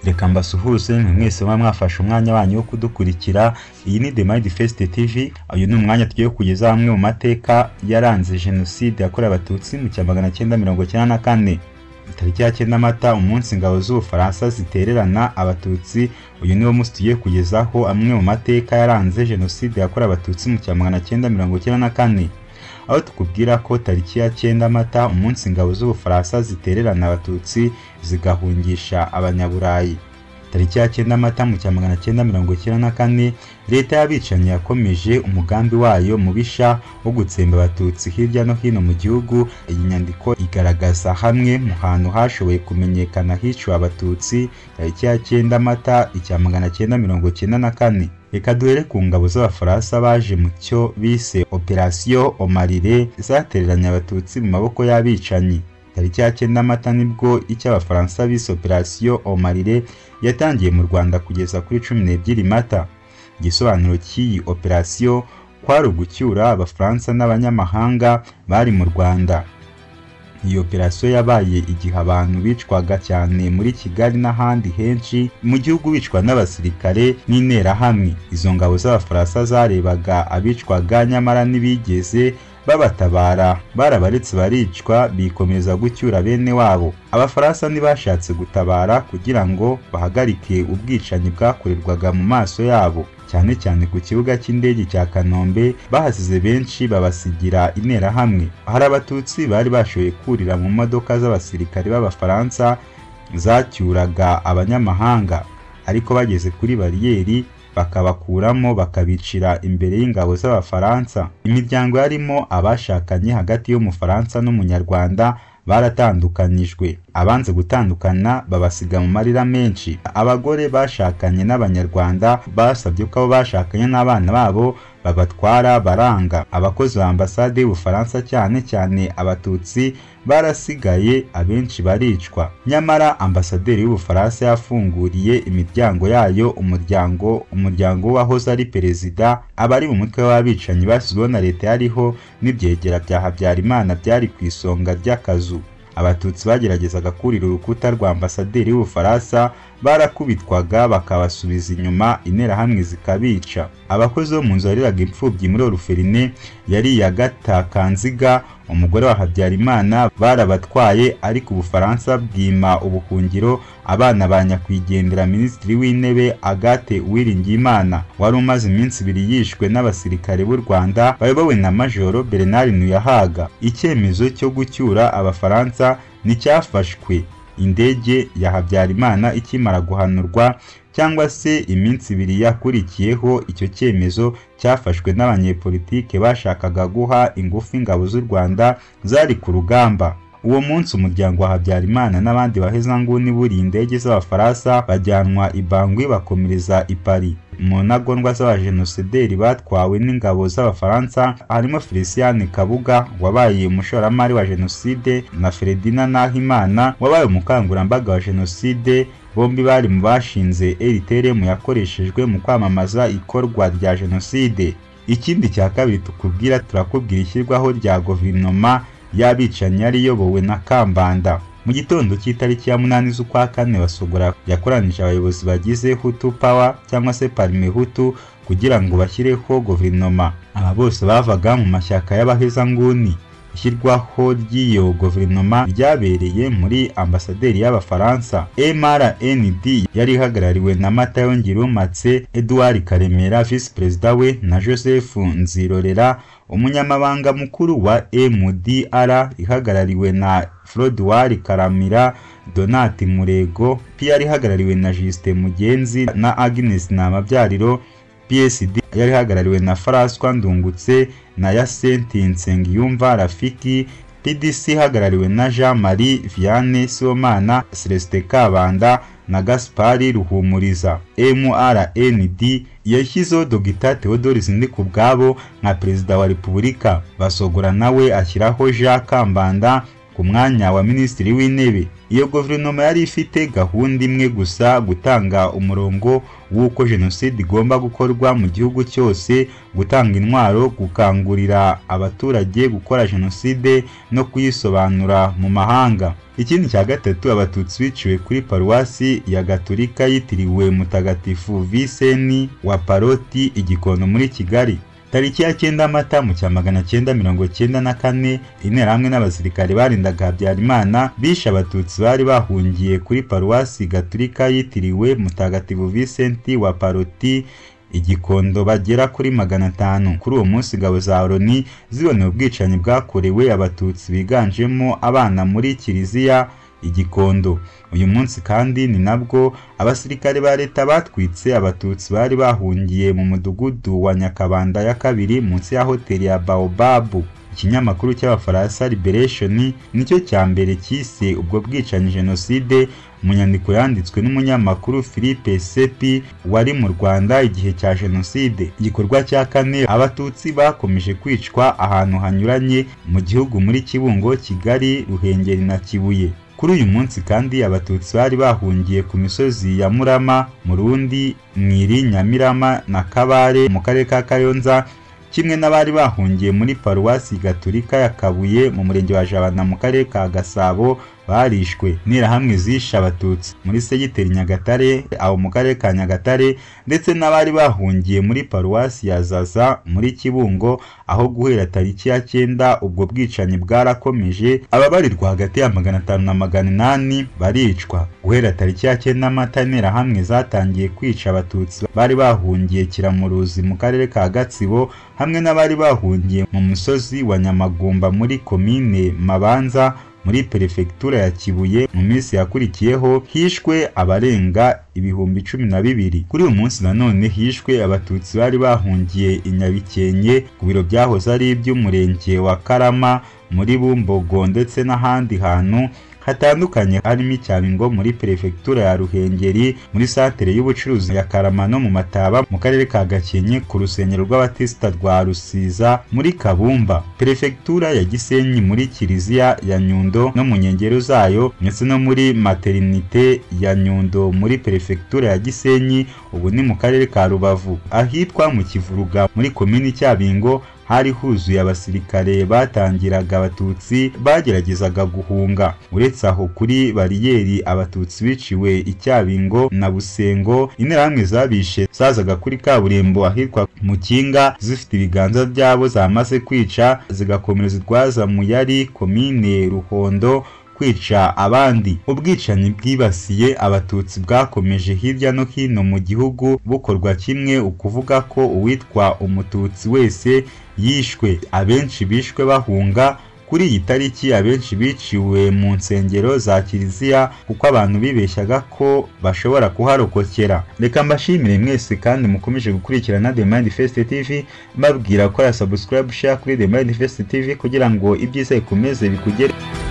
Reka mbasuhuze mwese mwafashe umwanya wanyu wo kudukurikira. Iyi ni The Manifest TV. Uyu ni umwanya tugiye kugeza hamwe mu mateka yaranze Jenoside yakorewe Abatutsi mu 1994. Tariki ya 9 Mata, umunsi ingabo z'Ubufaransa zitererana Abatutsi. Uyu niwo munsi tugiye kugezaho amwe mu mateka yaranze Jenoside yakorewe Abatutsi mu 1994. Aho tukubwira ko tariki ya 9 Mata, umunsi ingabo z'Ubufaransa zitererana Abatutsi zigahungisha Abanyaburayi. Tariki ya 9 Mata mu 1994, leta y'abicanyi yakomeje umugambi wayo mubisha wo gutsemba Abatutsi hirya no hino mu gihugu. Iyi nyandiko igaragaza hamwe mu hantu hashoboye kumenyekana hiciwe Abatutsi tariki ya 9 Mata 1994. Reka duhere ku ngabo z'Abafaransa baje mu cyo bise Operation Omarire zatereranye Abatutsi mu maboko y'abicanyi. Tariki ya 9 Mata nibwo icyo Abafaransa bise Operation Omarire yatangiye mu Rwanda kugeza kuri 12 Mata. Igisobanuro cy'iyi operation kwari ugucyura Abafaransa n'abanyamahanga bari mu Rwanda. Iyi operation yabaye igihe abantu bicwaga cyane muri Kigali n'ahandi henshi mu gihugu, bicwa n'abasirikare n'interahamwe. Izo ngabo z'Abafaransa zarebaga abicwaga nyamara ntibigeze babatabara, barabaretse baricwa bikomeza gucyura bene wabo. Abafaransa ntibashatse gutabara kugira ngo bahagarike ubwicanyi bwakorerwaga mu maso yabo, cyane cyane ku kibuga cy'indege cya Kanombe. Bahasize benshi babasigira interahamwe. Hari Abatutsi bari bashoboye kurira mu modoka z'abasirikare b'Abafaransa zacyuraga abanyamahanga, ariko bageze kuri bariyeri bakabakuramo bakabicira imbere y'ingabo z'Abafaransa. Imiryango yarimo abashakanye hagati y'Umufaransa n'Umunyarwanda baratandukanyijwe. Abanze gutandukana babasiga mu marira menshi. Abagore bashakanye n'Abanyarwanda basabye ko abo bashakanye n'abana babo babatwara, baranga. Abakozi ba ambasade y'Ubufaransa cyane cyane Abatutsi barasigaye, abenshi baricwa. Nyamara ambasaderi y'Ubufaransa yafunguriye imiryango yayo umuryango wahoze ari perezida. Abari mu mutwe w'abicanyi basizweho na leta yariho n'ibyegera bya Habyarimana byari ku isonga ry'akazu. Abatutsi bageragezaga kurira urukuta rwa ambasaderi y'Ubufaransa barakubitwaga bakabasubiza inyuma, interahamwe zikabica. Abakozi bo mu nzu yariraga imfubyi muri Oruferine yari ya Gatakanziga, umugore wa Habyarimana, barabatwaye, ariko Ubufaransa bwima ubuhungiro abana ba nyakwigendera Minisitiri w'Intebe Agathe Uwiringiyimana, wari umaze iminsi 2 yishwe n'abasirikare b'u Rwanda bayobowe na Majoro Bernard Ntuyahaga. Icyemezo cyo gucyura Abafaransa nticyafashwe indege ya Habyarimana ikimara guhanurwa, cyangwa se iminsi 2 yakurikiyeho. Icyo cyemezo cyafashwe n'abanyepolitike bashakaga guha ingufu ingabo z'u Rwanda zari ku rugamba. Uwo munsi umuryango wa Habyarimana n'abandi bahezanguni buri indege z'Abafaransa bajyanwa i Bangui bakomereza i Paris. Mu ntagondwa z'abajenosideri batwawe n'ingabo z'Abafaransa harimo Felicien Kabuga wabaye umushoramari wa Jenoside na Ferdinand Nahimana wabaye umukangurambaga wa Jenoside. Bombi bari mu bashinze RTRM yakoreshejwe mu kwamamaza ikorwa rya Jenoside. Ikindi cya kabiri turakubwira ishyirwaho rya guverinoma y'abicanyi yari iyobowe na Kambanda. Mu gitondo cy'itariki ya 8 z'ukwa 4 Basogora yakoranije abayobozi bagize Hutu Power cyangwa se Parme Hutu kugira ngo bashyireho guverinoma. Aba bose bavaga mu mashyaka y'abahezanguni. Ishyirwaho ry'iyo guverinoma ryabereye muri ambasaderi y'Abafaransa. MRND yari ihagarariwe na Matayo Ngirumpatse, Edouard Karemera vice perezida we, na Joseph Nzirorera umunyamabanga mukuru wa MDR ihagarariwe na Frodoir Karamira, Donat Murego, yari ihagarariwe na Justin Mugenzi na Agnes Namabyariro. PSD yari ihagarariwe na François Ndungutse na Yacinthe Nsengiyumva Rafiki. PDC ihagarariwe na Jean-Marie Vianney Sibomana, Celestin Kabanda na Gaspari Ruhumuriza. MRND yashyizeho Dr Theodore Sindikubwabo nka perezida wa Repubulika. Basogora nawe ashyiraho Jean Kambanda ku mwanya wa minisitiri w'intebe. Iyo guverinoma yari ifite gahunda imwe gusa, gutanga umurongo w'uko jenoside igomba gukorwa mu gihugu cyose, gutanga intwaro, gukangurira abaturage gukora jenoside no kuyisobanura mu mahanga. Ikindi cya gatatu, abatutsi biciwe kuri paruwasi ya Gatolika yitiriwe Mutagatifu Viseni wa Paroti i Gikondo muri Kigali. Tariki ya 9 Mata mu 1994, interahamwe n'abasirikare barindaga Habyarimana bishe abatutsi bari bahungiye kuri paruwasi Gatolika yitiriwe Mutagatifu Visenti wa Paroti i Gikondo bagera kuri 500. Kuri uwo munsi ingabo za Loni ziboneye ubwicanyi bwakorewe abatutsi biganjemo abana muri kiliziya i Gikondo. Uyu munsi kandi ni nabwo abasirikare ba leta batwitse abatutsi bari bahungiye mu mudugudu wa Nyakabanda ya kabiri munsi ya hoteli ya Baobabu. Ikinyamakuru cy'Abafaransa Liberation nicyo cya mbere cyise ubwo bwicanyi jenoside mu nyandiko yanditswe n'umunyamakuru Philippe Sepi wari mu Rwanda igihe cya jenoside. Igikorwa cya kane, abatutsi bakomeje kwicwa ahantu hanyuranye mu gihugu muri Kibungo, Kigali, Ruhengeri na Kibuye. Kuri uyu munsi kandi abatutsi bari bahungiye ku misozi ya Murama, Murundi, Mwiri, Nyamirama na Kabare mu karere ka Kayonza, kimwe n'abari bahungiye muri paruwasi Gatolika ya Kabuye mu murenge wa Jabana mu karere ka Gasabo barishwe. Interahamwe zishe abatutsi muri segiteri Nyagatare aho mu karere ka Nyagatare, ndetse n'abari bahungiye muri paruwasi ya Zaza muri Kibungo, aho guhera tariki ya 9 ubwo bwicanyi bwarakomeje, ababarirwa hagati ya 500 na 800 baricwa. Guhera tariki ya 9 Mata, interahamwe zatangiye kwica abatutsi bari bahungiye Kiramuruzi mu karere ka Gatsibo, hamwe n'abari bahungiye mu musozi wa Nyamagumba muri komine Mabanza muri perefegitura ya Kibuye. Mu minsi yakurikiyeho hishwe abarenga 12,000. Kuri uyu munsi nanone hishwe abatutsi bari bahungiye i Nyabikenke ku biro byahoze ari iby'umurenge wa Karama muri Bumbogo, ndetse n'ahandi hantu hatandukanye harimo Icyabingo muri perefegitura ya Ruhengeri, muri santere y'ubucuruzi ya Karama no mu Mataba mu karere ka Gakenke, ku rusengero rw'Abatisita rwa Rusiza muri Kabumba, perefegitura ya Gisenyi muri kiliziya ya Nyundo no mu nkengero zayo, ndetse no muri maternite ya Nyundo muri perefegitura ya Gisenyi, ubu ni mu karere ka Rubavu. Ahitwa mu Kivuruga muri komini Cyabingo hari huzuye abasirikare batangiraga abatutsi bageragezaga guhunga. Uretse aho kuri bariyeri abatutsi biciwe Icyabingo na Busengo, interahamwe zabishe zazaga kuri kaburimbo ahitwa Mukinga zifite ibiganza byabo zamaze kwica, zigakomereza Rwaza mu yari komine Ruhondo kwica abandi. Ubwicanyi bwibasiye abatutsi bwakomeje hirya no hino mu gihugu bukorwa kimwe, ukuvuga ko uwitwa umututsi wese yishwe. Abenshi bishwe bahunga. Kuri iyi tariki abenshi biciwe mu nsengero za kiliziya kuko abantu bibeshyaga ko bashobora kuharokokera. Reka mbashimire mwese kandi mukomeje gukurikirana The Manifest TV, mbabwira ko ya subscribe, share kuri The Manifest TV kugira ngo ibyiza bikomeze bikugere.